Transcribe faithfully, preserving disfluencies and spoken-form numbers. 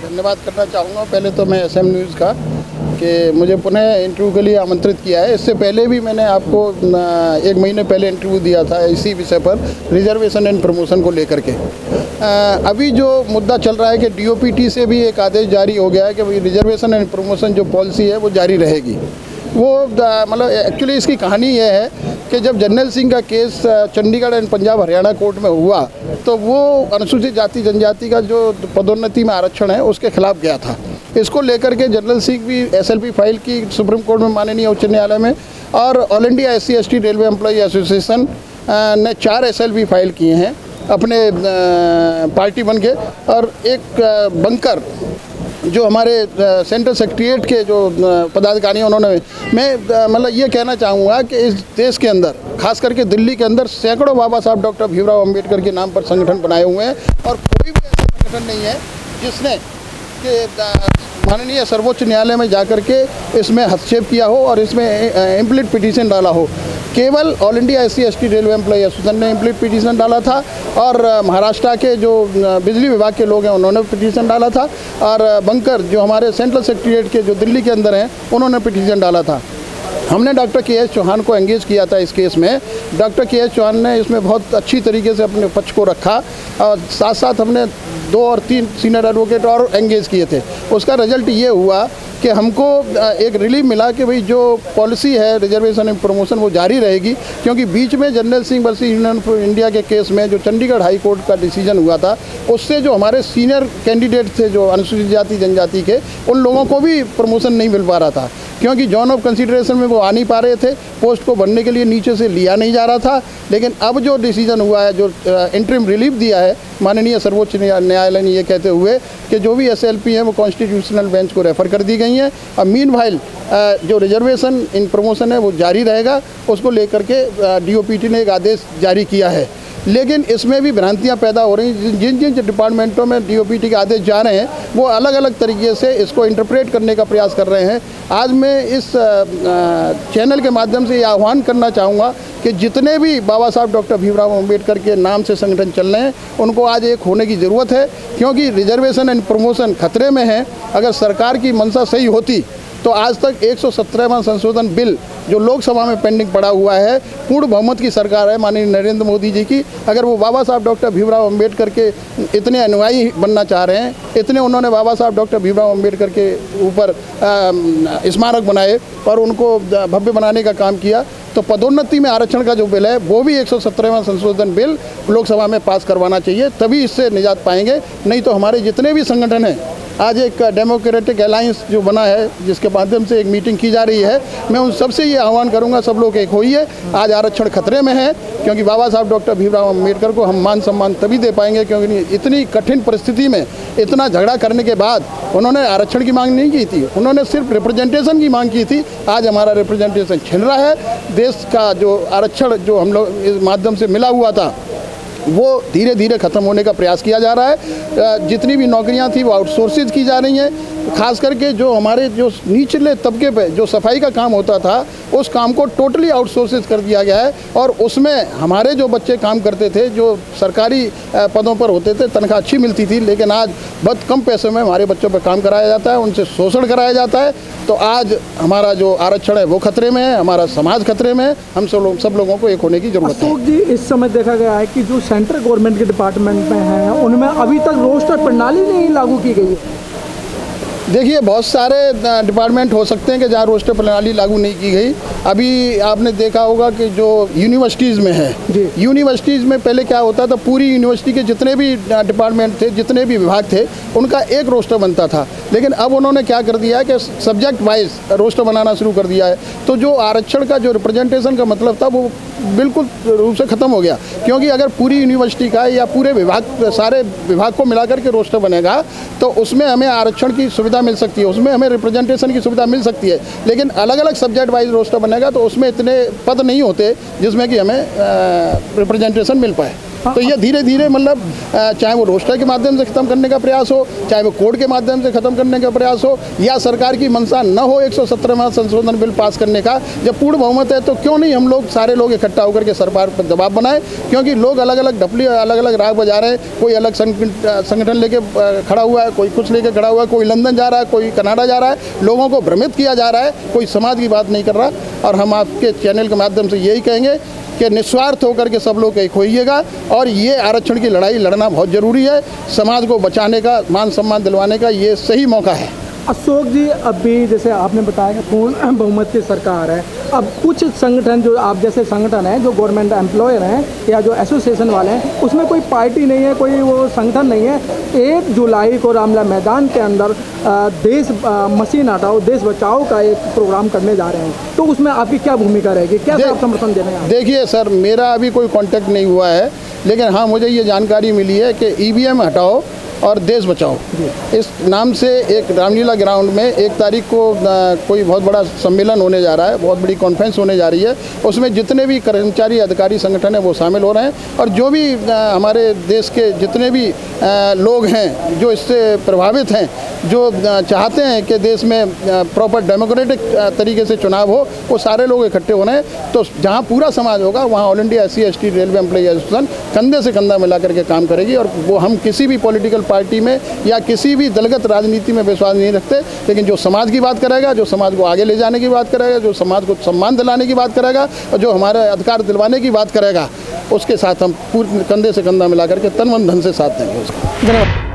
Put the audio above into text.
धन्यवाद करना चाहूँगा। पहले तो मैं एसएम न्यूज़ का कि मुझे पुनः इंटरव्यू के लिए आमंत्रित किया है। इससे पहले भी मैंने आपको एक महीने पहले इंटरव्यू दिया था इसी विषय पर, रिजर्वेशन एंड प्रमोशन को लेकर के। अभी जो मुद्दा चल रहा है कि डीओपीटी से भी एक आदेश जारी हो गया है कि भाई रिजर्वेशन एंड प्रमोशन जो पॉलिसी है वो जारी रहेगी। वो मतलब एक्चुअली इसकी कहानी ये है कि जब जर्नैल सिंह का case Chandigarh and Punjab Haryana court में हुआ तो वो अनुसूचित जाति जनजाति का जो पदोन्नति में आरक्षण है उसके खिलाफ गया था। इसको लेकर के जर्नैल सिंह भी एसएलपी फाइल की सुप्रीम कोर्ट में माननीय उच्च न्यायालय में, और all India S C S T railway employee association ने चार एसएलपी फाइल किए हैं अपने पार्टी बन के। और एक बंकर जो हमारे सेंट्रल सेक्रेटरीट के जो पदाधिकारी हैं उन्होंने, मैं मतलब ये कहना चाहूँगा कि इस देश के अंदर खास करके दिल्ली के अंदर सैकड़ों बाबा साहब डॉक्टर भीमराव अंबेडकर के नाम पर संगठन बनाए हुए हैं और कोई भी ऐसा संगठन नहीं है जिसने कि माननीय सर्वोच्च न्यायालय में जाकर के इसमें हस्तक्षेप किया हो और इसमें इम्प्लीट पिटीशन डाला हो। केवल all India S C S T railway employee association ने इम्प्लीट पिटीशन डाला था और महाराष्ट्र के जो बिजली विभाग के लोग हैं उन्होंने पिटीशन डाला था, और बंकर जो हमारे सेंट्रल सेक्रेटरीट के जो दिल्ली के अंदर हैं उन्होंने पिटीशन डाला था। हमने डॉक्टर के एस चौहान को एंगेज किया था इस केस में। डॉक्टर के एस चौहान ने इसमें बहुत अच्छी तरीके से अपने पक्ष को रखा और साथ साथ हमने दो और तीन सीनियर एडवोकेट और एंगेज किए थे। उसका रिजल्ट ये हुआ कि हमको एक रिलीफ मिला कि भाई जो पॉलिसी है रिजर्वेशन एंड प्रमोशन वो जारी रहेगी, क्योंकि बीच में Jarnail Singh versus union of India के केस में जो चंडीगढ़ हाई कोर्ट का डिसीजन हुआ था उससे जो हमारे सीनियर कैंडिडेट थे जो अनुसूचित जाति जनजाति के, उन लोगों को भी प्रमोशन नहीं मिल पा रहा था क्योंकि जॉन ऑफ कंसिडरेशन में वो आ नहीं पा रहे थे, पोस्ट को भरने के लिए नीचे से लिया नहीं जा रहा था। लेकिन अब जो डिसीजन हुआ है, जो इंटरिम रिलीफ दिया है माननीय सर्वोच्च न्यायालय ने ये कहते हुए कि जो भी एसएलपी हैं वो कॉन्स्टिट्यूशनल बेंच को रेफ़र कर दी गई हैं। अब मीनवाइल जो रिजर्वेशन इन प्रमोशन है वो जारी रहेगा, उसको लेकर के डीओपीटी ने एक आदेश जारी किया है। लेकिन इसमें भी भ्रांतियां पैदा हो रही हैं। जिन जिन डिपार्टमेंटों में डीओपीटी के आदेश जा रहे हैं वो अलग अलग तरीके से इसको इंटरप्रेट करने का प्रयास कर रहे हैं। आज मैं इस चैनल के माध्यम से ये आह्वान करना चाहूँगा कि जितने भी बाबा साहब डॉक्टर भीमराव अंबेडकर के नाम से संगठन चल रहे हैं उनको आज एक होने की ज़रूरत है, क्योंकि रिजर्वेशन एंड प्रमोशन खतरे में है। अगर सरकार की मंशा सही होती तो आज तक एक सौ सत्रहवां संशोधन बिल जो लोकसभा में पेंडिंग पड़ा हुआ है, पूर्ण बहुमत की सरकार है माननीय नरेंद्र मोदी जी की, अगर वो बाबा साहब डॉक्टर भीमराव अंबेडकर के इतने अनुयायी बनना चाह रहे हैं, इतने उन्होंने बाबा साहब डॉक्टर भीमराव अंबेडकर के ऊपर स्मारक बनाए और उनको भव्य बनाने का काम किया, तो पदोन्नति में आरक्षण का जो बिल है वो भी एक सौ सत्रहवां संशोधन बिल लोकसभा में पास करवाना चाहिए, तभी इससे निजात पाएंगे। नहीं तो हमारे जितने भी संगठन हैं, आज एक डेमोक्रेटिक अलायंस जो बना है जिसके माध्यम से एक मीटिंग की जा रही है, मैं उन सबसे ये आह्वान करूंगा सब लोग एक होइए। आज आरक्षण खतरे में है क्योंकि बाबा साहब डॉक्टर भीमराव अंबेडकर को हम मान सम्मान तभी दे पाएंगे क्योंकि इतनी कठिन परिस्थिति में इतना झगड़ा करने के बाद उन्होंने आरक्षण की मांग नहीं की थी, उन्होंने सिर्फ रिप्रेजेंटेशन की मांग की थी। आज हमारा रिप्रेजेंटेशन छिन रहा है। देश का जो आरक्षण जो हम लोग इस माध्यम से मिला हुआ था वो धीरे धीरे ख़त्म होने का प्रयास किया जा रहा है। जितनी भी नौकरियां थी वो आउटसोर्सेज की जा रही हैं। खास करके जो हमारे जो निचले तबके पे जो सफाई का काम होता था उस काम को टोटली आउटसोर्सेज कर दिया गया है, और उसमें हमारे जो बच्चे काम करते थे, जो सरकारी पदों पर होते थे, तनख्वाह अच्छी मिलती थी, लेकिन आज बहुत कम पैसों में हमारे बच्चों पर काम कराया जाता है, उनसे शोषण कराया जाता है। तो आज हमारा जो आरक्षण है वो खतरे में है, हमारा समाज खतरे में है। हम सब लोग सब लोगों को एक होने की जरूरत है। अशोक जी, इस समय देखा गया है कि जो सेंट्रल गवर्नमेंट के डिपार्टमेंट में हैं उनमें अभी तक रोस्टर प्रणाली नहीं लागू की गई है। देखिए, बहुत सारे डिपार्टमेंट हो सकते हैं कि जहाँ रोस्टर प्रणाली लागू नहीं की गई। अभी आपने देखा होगा कि जो यूनिवर्सिटीज़ में है, यूनिवर्सिटीज़ में पहले क्या होता था, पूरी यूनिवर्सिटी के जितने भी डिपार्टमेंट थे, जितने भी विभाग थे, उनका एक रोस्टर बनता था। लेकिन अब उन्होंने क्या कर दिया है कि सब्जेक्ट वाइज रोस्टर बनाना शुरू कर दिया है। तो जो आरक्षण का जो रिप्रेजेंटेशन का मतलब था वो बिल्कुल रूप से ख़त्म हो गया, क्योंकि अगर पूरी यूनिवर्सिटी का या पूरे विभाग, सारे विभाग को मिलाकर के रोस्टर बनेगा तो उसमें हमें आरक्षण की सुविधा मिल सकती है, उसमें हमें रिप्रेजेंटेशन की सुविधा मिल सकती है। लेकिन अलग अलग सब्जेक्ट वाइज रोस्टर बनेगा तो उसमें इतने पद नहीं होते जिसमें कि हमें रिप्रेजेंटेशन मिल पाए। तो ये धीरे धीरे मतलब चाहे वो रोस्टर के माध्यम से ख़त्म करने का प्रयास हो, चाहे वो कोर्ट के माध्यम से ख़त्म करने का प्रयास हो, या सरकार की मंशा न हो एक सौ सत्रहवां संशोधन बिल पास करने का, जब पूर्ण बहुमत है तो क्यों नहीं हम लोग सारे लोग इकट्ठा होकर के सरकार पर दबाव बनाए। क्योंकि लोग अलग अलग ढपली अलग अलग राग बजा रहे हैं, कोई अलग संगठन लेके खड़ा हुआ है, कोई कुछ लेके खड़ा हुआ है, कोई लंदन जा रहा है, कोई कनाडा जा रहा है, लोगों को भ्रमित किया जा रहा है, कोई समाज की बात नहीं कर रहा। और हम आपके चैनल के माध्यम से यही कहेंगे कि निस्वार्थ होकर के सब लोग एक होइएगा और ये आरक्षण की लड़ाई लड़ना बहुत ज़रूरी है। समाज को बचाने का, मान सम्मान दिलवाने का ये सही मौका है। अशोक जी, अभी जैसे आपने बताया कि पूर्ण बहुमत की सरकार है, अब कुछ संगठन जो आप जैसे संगठन हैं जो गवर्नमेंट एम्प्लॉयर हैं या जो एसोसिएशन वाले हैं, उसमें कोई पार्टी नहीं है, कोई वो संगठन नहीं है। एक जुलाई को रामलीला मैदान के अंदर देश मशीन हटाओ देश बचाओ का एक प्रोग्राम करने जा रहे हैं, तो उसमें आपकी क्या भूमिका रहेगी, क्या आप समर्थन देने हैं? देखिए सर, मेरा अभी कोई कॉन्टैक्ट नहीं हुआ है, लेकिन हाँ मुझे ये जानकारी मिली है कि ई वी एम हटाओ और देश बचाओ इस नाम से एक रामलीला ग्राउंड में एक तारीख को कोई बहुत बड़ा सम्मेलन होने जा रहा है, बहुत बड़ी कॉन्फ्रेंस होने जा रही है। उसमें जितने भी कर्मचारी अधिकारी संगठन है वो शामिल हो रहे हैं और जो भी हमारे देश के जितने भी लोग हैं जो इससे प्रभावित हैं, जो चाहते हैं कि देश में प्रॉपर डेमोक्रेटिक तरीके से चुनाव हो, वो सारे लोग इकट्ठे हो रहे हैं। तो जहाँ पूरा समाज होगा वहाँ all India S C S T railway employee association कंधे से कंधा मिला करके काम करेगी। और वो हम किसी भी पॉलिटिकल पार्टी में या किसी भी दलगत राजनीति में विश्वास नहीं रखते, लेकिन जो समाज की बात करेगा, जो समाज को आगे ले जाने की बात करेगा, जो समाज को सम्मान दिलाने की बात करेगा और जो हमारे अधिकार दिलवाने की बात करेगा, उसके साथ हम पूरे कंधे से कंधा मिला करके तन मन धन से साथ देंगे उसका। धन्यवाद।